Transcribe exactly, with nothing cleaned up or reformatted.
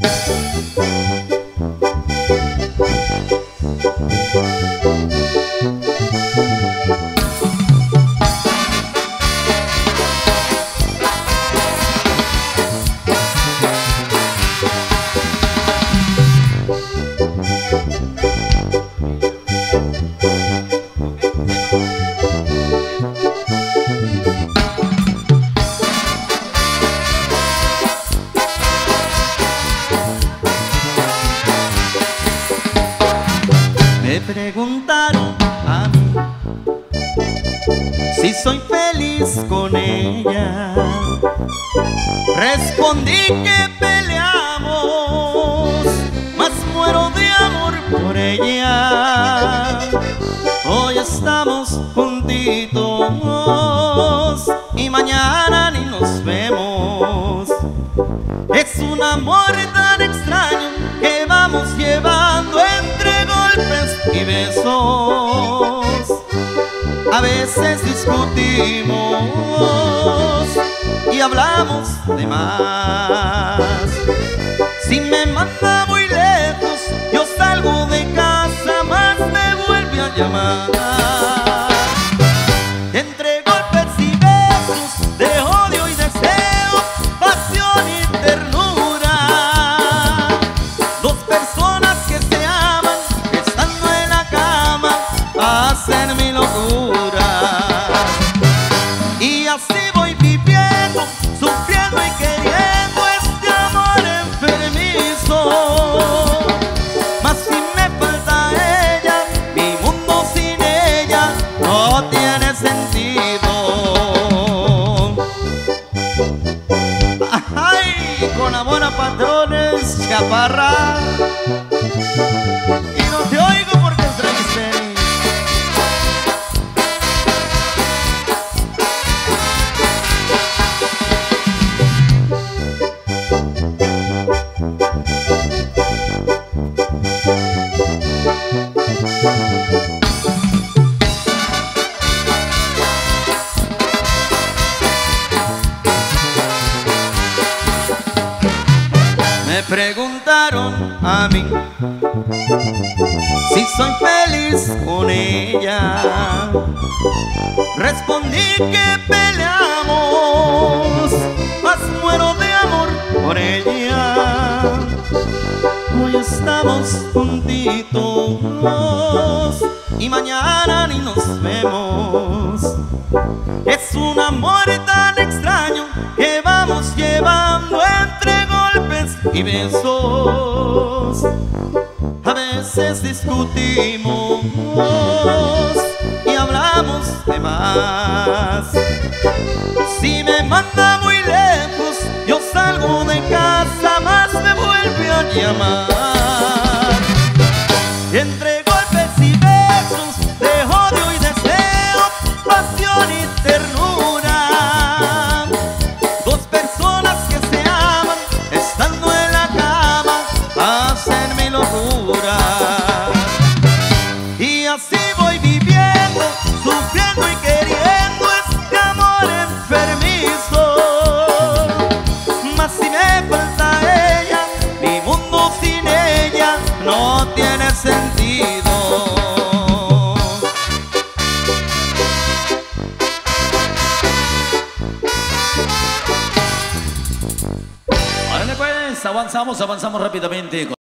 Me preguntaron a mí si soy feliz con ella. Respondí que peleamos, mas muero de amor por ella. Hoy estamos juntitos y mañana ni nos vemos. Es un amor tan extraño que vamos llevando entre golpes y besos. A veces discutimos y hablamos de más. Si me manda muy lejos, yo salgo de casa, más me vuelve a llamar. Entre golpes y besos, de odio y deseo, pasión y ternura, dos personas que se aman, estando en la cama, hacen mi locura. Y así voy viviendo, sufriendo y queriendo este amor enfermizo. Mas si me falta ella, mi mundo sin ella no tiene sentido. ¡Ay! Con amor a patrones, chaparra. Y no te oigo porque entrevisté. Me preguntaron a mí si soy feliz con ella. Respondí que peleamos, mas muero de amor por ella. Hoy estamos juntitos y mañana ni nos vemos. Es un amor tan extraño que vamos llevando entre golpes y besos. A veces discutimos y hablamos de más. Si me manda muy lejos, yo salgo de casa, más me vuelve a llamar. Entre golpes y besos, de odio y deseo, pasión y ternura, dos personas que se aman, estando en la cama, hacen mi locura. Y así voy viviendo, sufriendo y queriendo este amor enfermizo. Mas si me falta ella, mi mundo sin ella no tiene sentido. Órale pues, avanzamos, avanzamos rápidamente.